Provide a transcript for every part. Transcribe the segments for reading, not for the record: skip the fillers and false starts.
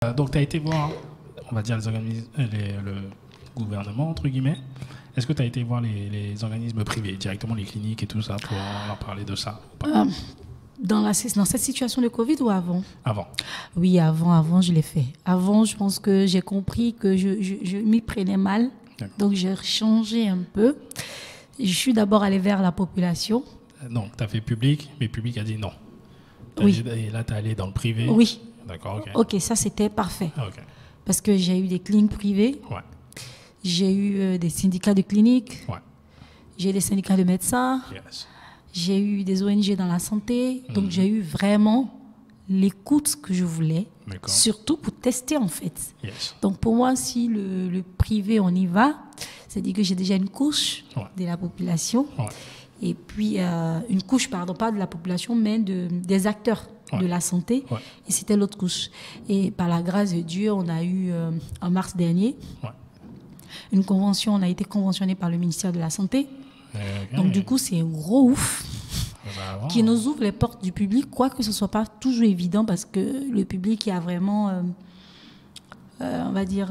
Donc, tu as été voir, on va dire, le gouvernement, entre guillemets. Est-ce que tu as été voir les organismes privés, directement les cliniques et tout ça, pour leur parler de ça ou pas? Dans cette situation de Covid ou avant? Avant. Oui, avant, je l'ai fait. Avant, je pense que j'ai compris que je m'y prenais mal. Donc, j'ai changé un peu. Je suis d'abord allée vers la population. Non, tu as fait public, mais public a dit non. Oui. Et là, tu es allé dans le privé. Oui. D'accord, ok. Ok, ça, c'était parfait. Ok. Parce que j'ai eu des cliniques privées. Ouais. J'ai eu des syndicats de cliniques. Ouais. J'ai eu des syndicats de médecins. Yes. J'ai eu des ONG dans la santé. Donc, j'ai eu vraiment l'écoute que je voulais. Surtout pour tester, en fait. Yes. Donc, pour moi, si le privé, on y va, c'est-à-dire que j'ai déjà une couche de la population. Ouais. Et puis, une couche, pardon, pas de la population, mais des acteurs de la santé. Ouais. Et c'était l'autre couche. Et par la grâce de Dieu, on a eu, en mars dernier, une convention, on a été conventionné par le ministère de la Santé. Donc, du coup, c'est un gros ouf qui nous ouvre les portes du public, quoique ce ne soit pas toujours évident parce que le public, il y a vraiment, on va dire,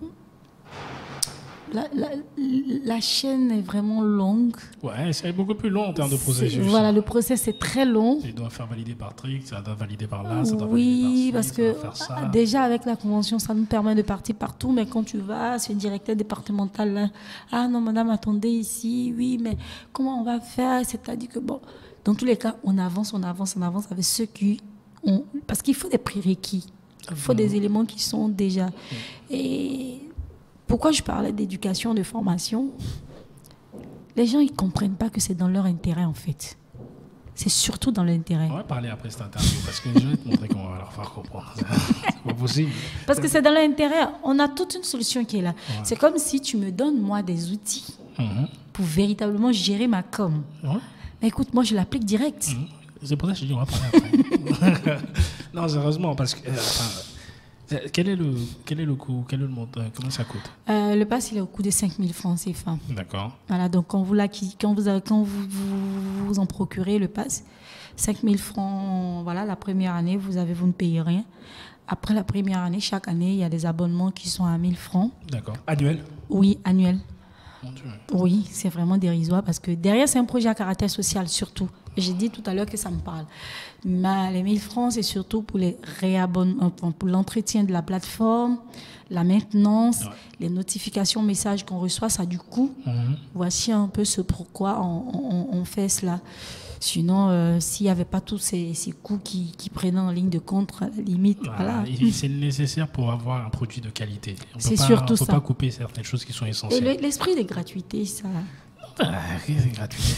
la chaîne est vraiment longue. Ouais, c'est beaucoup plus long en termes de processus. Voilà, le process est très long. Tu dois faire valider par trick, ça doit valider par là, ça doit valider par ci, parce que déjà avec la convention, ça nous permet de partir partout, mais quand tu vas, c'est une directeur départemental. Là. Ah non, madame, attendez ici, oui, mais comment on va faire? C'est-à-dire que bon, dans tous les cas, on avance avec ceux qui ont... Parce qu'il faut des prérequis, il faut des éléments qui sont déjà... Et pourquoi je parlais d'éducation, de formation? Les gens, ils ne comprennent pas que c'est dans leur intérêt, en fait. C'est surtout dans l'intérêt. On va parler après cette interview, parce que je vais te montrer comment on va leur faire comprendre. C'est pas possible. Parce que c'est dans l'intérêt. On a toute une solution qui est là. Ouais. C'est comme si tu me donnes, moi, des outils pour véritablement gérer ma com. Mais écoute, moi, je l'applique direct. C'est pour ça que je dis, on va parler après. Non, sérieusement, parce que... quel est le coût? Quel est le montant? Comment ça coûte? Le pass, il est au coût de 5 000 francs CFA. D'accord. Voilà, donc quand vous en procurez le pass, 5 000 francs, voilà, la première année, vous ne payez rien. Après la première année, chaque année, il y a des abonnements qui sont à 1 000 francs. D'accord. Annuel? Oui, annuel. Mon Dieu. Oui, c'est vraiment dérisoire parce que derrière, c'est un projet à caractère social surtout. J'ai dit tout à l'heure que ça me parle. Mais les 1 000 francs, c'est surtout pour les réabonnements, pour l'entretien de la plateforme, la maintenance, les notifications, messages qu'on reçoit, ça a du coût. Voici un peu ce pourquoi on fait cela. Sinon, s'il n'y avait pas tous ces coûts qui prenaient en ligne de compte, à la limite, voilà. C'est nécessaire pour avoir un produit de qualité. C'est surtout ça. On ne peut pas couper certaines choses qui sont essentielles. Et l'esprit de gratuité, ça... C'est gratuit.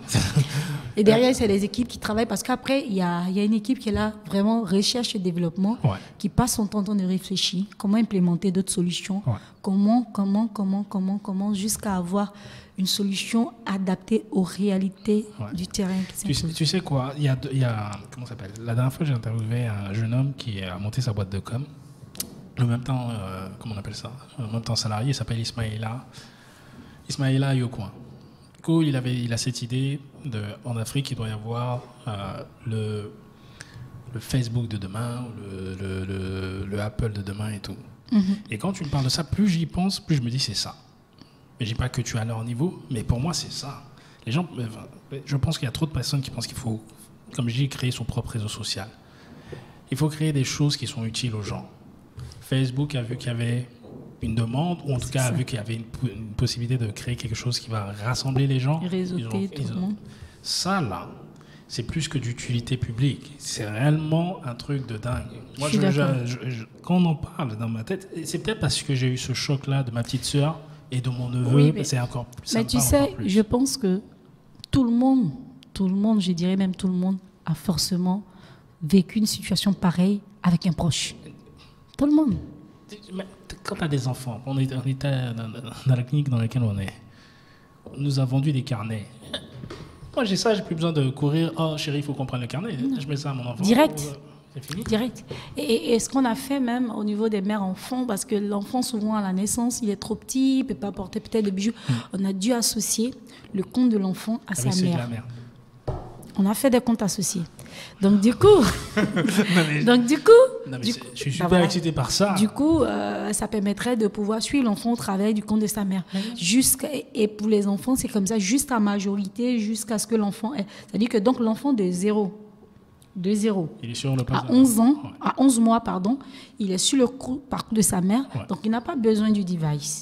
Et derrière, c'est les équipes qui travaillent parce qu'après, il y a une équipe qui est là, vraiment recherche et développement, qui passe son temps de réfléchir, comment implémenter d'autres solutions, comment, jusqu'à avoir une solution adaptée aux réalités du terrain. Tu sais quoi, il y a comment ça s'appelle? La dernière fois, j'ai interviewé un jeune homme qui a monté sa boîte de com. En même temps, comment on appelle ça? En même temps salarié, il s'appelle Ismaïla Yokouan. Du coup, il a cette idée en Afrique, il doit y avoir le Facebook de demain, le Apple de demain et tout. Et quand tu me parles de ça, plus j'y pense, plus je me dis c'est ça. Mais je dis pas que tu es à leur niveau, mais pour moi c'est ça. Les gens, je pense qu'il y a trop de personnes qui pensent qu'il faut, comme je dis, créer son propre réseau social. Il faut créer des choses qui sont utiles aux gens. Facebook a vu qu'il y avait une demande, ou en tout cas a vu qu'il y avait une possibilité de créer quelque chose qui va rassembler les gens. Réseauter tout le monde. Ça, là, c'est plus que d'utilité publique. C'est réellement un truc de dingue. Moi, quand on en parle dans ma tête, c'est peut-être parce que j'ai eu ce choc-là de ma petite sœur et de mon neveu, mais c'est encore plus. Mais tu sais, je pense que tout le monde, je dirais même tout le monde, a forcément vécu une situation pareille avec un proche. Tout le monde. Quand tu as des enfants, on était dans la clinique dans laquelle on est, on nous a vendu des carnets. Moi, j'ai ça, j'ai plus besoin de courir. Oh, chérie, il faut qu'on prenne le carnet. Je mets ça à mon enfant. Direct. C'est fini. Direct. Et ce qu'on a fait même au niveau des mères-enfants, parce que l'enfant, souvent à la naissance, il est trop petit, il ne peut pas porter peut-être des bijoux. On a dû associer le compte de l'enfant à sa mère. On a fait des comptes associés. Donc du coup, je suis super excité par ça. Du coup, ça permettrait de pouvoir suivre l'enfant au travers du compte de sa mère. Et pour les enfants, c'est comme ça, jusqu'à majorité, jusqu'à ce que l'enfant ait. C'est-à-dire que donc l'enfant de 0 il est sur le à 11 ans, à 11 mois, pardon, il est sur le parcours de sa mère, donc il n'a pas besoin du device.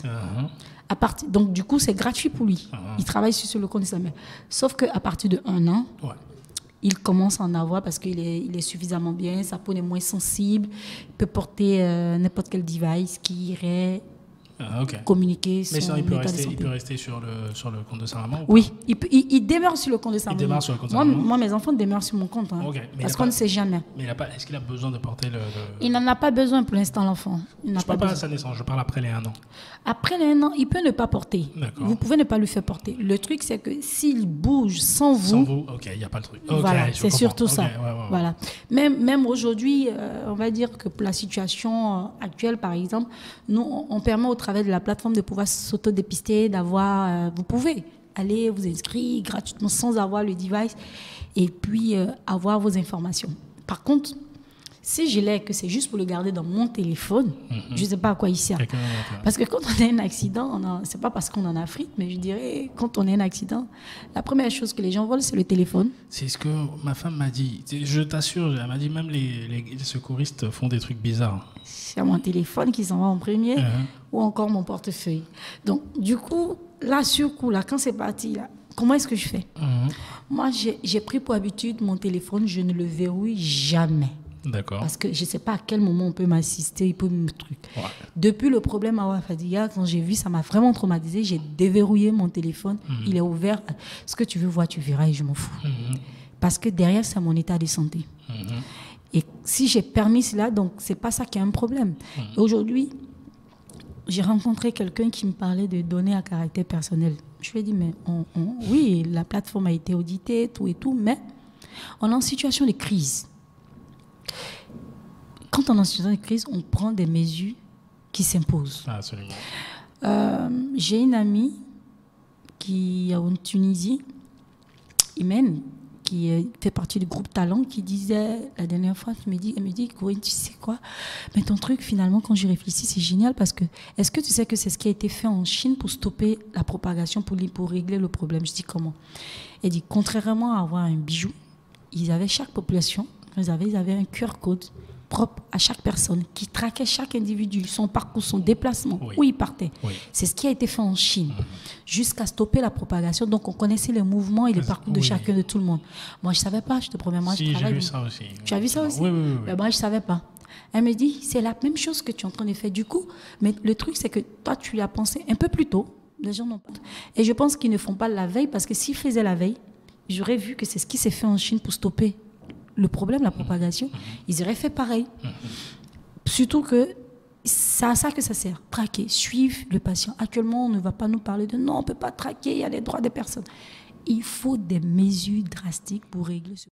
Donc du coup, c'est gratuit pour lui. Il travaille sur le compte de sa mère. Sauf qu'à partir de 1 an, il commence à en avoir parce qu'il est suffisamment bien, sa peau est moins sensible, il peut porter n'importe quel device qui irait communiquer son état de santé. Mais il peut rester sur le compte de sa maman? Oui, il demeure sur le compte de sa maman. Il demeure sur le compte de sa maman. Moi, mes enfants demeurent sur mon compte. Parce qu'on ne sait jamais. Mais est-ce qu'il a besoin de porter le... Il n'en a pas besoin pour l'instant, l'enfant. Je ne parle pas à sa naissance, je parle après les 1 an. Après les 1 an, il peut ne pas porter. Vous pouvez ne pas lui faire porter. Le truc, c'est que s'il bouge sans vous... Sans vous, il n'y a pas le truc. Voilà, c'est surtout ça. Voilà. Même aujourd'hui, on va dire que pour la situation actuelle, par exemple, nous, on permet au travers de la plateforme de pouvoir s'autodépister, d'avoir... vous pouvez aller vous inscrire gratuitement sans avoir le device et puis avoir vos informations. Par contre, si je l'ai que c'est juste pour le garder dans mon téléphone, je ne sais pas à quoi il sert. Parce que quand on a un accident, c'est pas parce qu'on est en Afrique, mais je dirais, quand on a un accident, la première chose que les gens volent, c'est le téléphone. C'est ce que ma femme m'a dit. Je t'assure, elle m'a dit même les secouristes font des trucs bizarres. C'est mon téléphone qui s'en va en premier ou encore mon portefeuille. Donc, du coup, là, sur coup, là, quand c'est parti, là, comment est-ce que je fais? Moi, j'ai pris pour habitude mon téléphone, je ne le verrouille jamais. D'accord. Parce que je ne sais pas à quel moment on peut m'assister, il peut me truc. Depuis le problème à Wafadiga, quand j'ai vu, ça m'a vraiment traumatisé. J'ai déverrouillé mon téléphone. Il est ouvert. Ce que tu veux voir, tu verras et je m'en fous. Parce que derrière, c'est mon état de santé. Et si j'ai permis cela, donc c'est pas ça qui est un problème. Aujourd'hui, j'ai rencontré quelqu'un qui me parlait de données à caractère personnel. Je lui ai dit, mais oui, la plateforme a été auditée, tout et tout, mais on est en situation de crise. Quand on est en situation de crise, on prend des mesures qui s'imposent. Absolument. J'ai une amie qui est en Tunisie, Imen, qui fait partie du groupe Talent, qui disait, la dernière fois, elle me dit, Corinne, tu sais quoi? Mais ton truc, finalement, quand j'y réfléchis, c'est génial parce que, est-ce que tu sais que c'est ce qui a été fait en Chine pour stopper la propagation, pour régler le problème? Je dis comment? Elle dit, contrairement à avoir un bijou, ils avaient chaque population, ils avaient un QR code propre à chaque personne qui traquait chaque individu, son parcours, son déplacement, où il partait. C'est ce qui a été fait en Chine, jusqu'à stopper la propagation. Donc, on connaissait les mouvements et les parcours de chacun, de tout le monde. Moi, je ne savais pas, je te promets. Moi, j'ai vu ça aussi. Tu as vu ça aussi? Oui. Mais moi, je ne savais pas. Elle me dit, c'est la même chose que tu es en train de faire. Du coup, mais le truc, c'est que toi, tu l'as pensé un peu plus tôt. Les gens n'ont pas. Et je pense qu'ils ne font pas la veille, parce que s'ils faisaient la veille, j'aurais vu que c'est ce qui s'est fait en Chine pour stopper le problème, la propagation, ils auraient fait pareil. Surtout que c'est à ça que ça sert. Traquer, suivre le patient. Actuellement, on ne va pas nous parler de non, on ne peut pas traquer, il y a les droits des personnes. Il faut des mesures drastiques pour régler ce problème.